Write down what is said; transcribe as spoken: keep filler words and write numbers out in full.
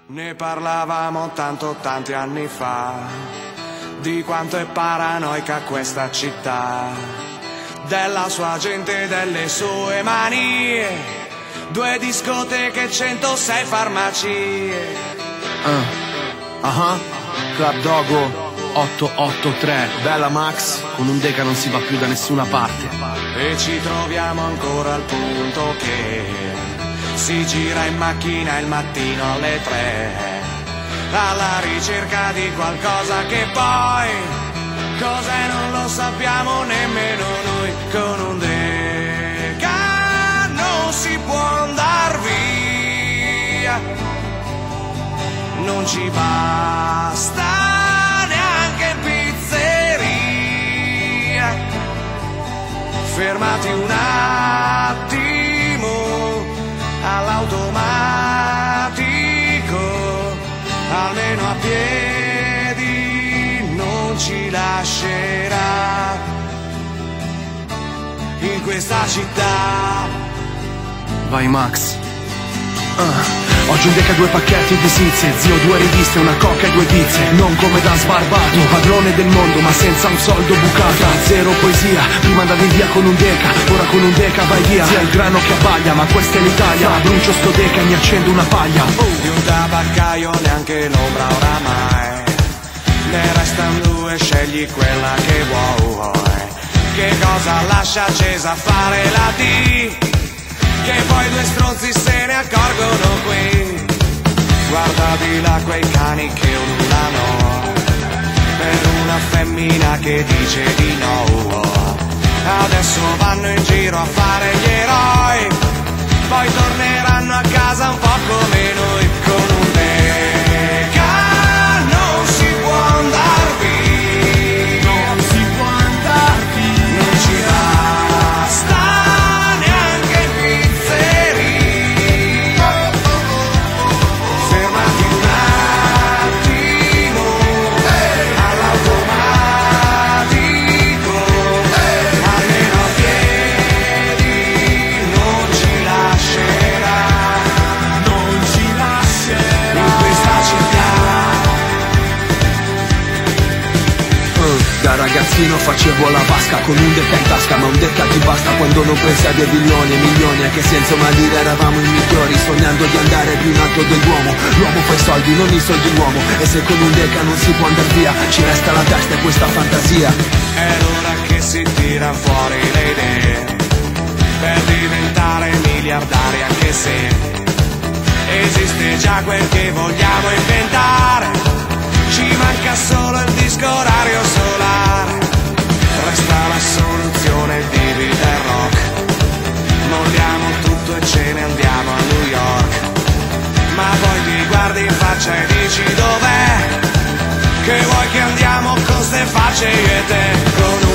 Ne parlavamo tanto tanti anni fa, di quanto è paranoica questa città, della sua gente e delle sue manie, due discoteche, centosei farmacie. Ah, uh -huh. Club Dogo otto otto tre, bella Max, con un deca non si va più da nessuna parte. E ci troviamo ancora al punto che si gira in macchina il mattino alle tre, alla ricerca di qualcosa che poi cos'è non lo sappiamo nemmeno noi. Con un deca non si può andar via, non ci basta neanche pizzeria. Fermati un attimo all'automatico, almeno a piedi non ci lascerà in questa città. Vai Max. uh. Oggi un deca, due pacchetti di sizze, zio, due riviste, una coca e due pizze. Non come da sbarbato, padrone del mondo ma senza un soldo bucato. Zero poesia, prima andavi via con un deca, ora con un deca vai via. Zia il grano che abbaglia, ma questa è l'Italia. Brucio sto deca e mi accendo una paglia. oh. Di un tabaccaio neanche l'ombra oramai, ne restano due, scegli quella che vuoi. Che cosa lascia accesa a fare la T, che poi due stronzi se ne accorgono qui. Guarda di là quei cani che ululano per una femmina che dice di no. Adesso vanno in giro a fare gli eroi, poi torneranno a casa un po' come noi. Con un deca non si può andar via, non si può andar via, non ci basta neanche pizzeria. Fermati un attimo all'automatico, almeno a piedi non ci lascerà, non ci lascerà in questa città. Da ragazzino facevo la vasca con un deca in tasca, ma un deca ti basta quando non pensi a dei milioni e milioni, e che senza mai dire eravamo i migliori, sognando di andare più in alto dell'uomo. L'uomo fa i soldi, non i soldi l'uomo, e se con un deca non si può andar via, ci resta la testa e questa fantasia. È l'ora che si tira fuori le idee per diventare miliardari, anche se esiste già quel che vogliamo inventare. Ci manca solo il disco orario solare, resta la soluzione di vita e rock. Molliamo tutto e ce ne andiamo a New York, ma poi ti guardi in faccia e dici dov'è, che vuoi che andiamo con ste facce io e te. Con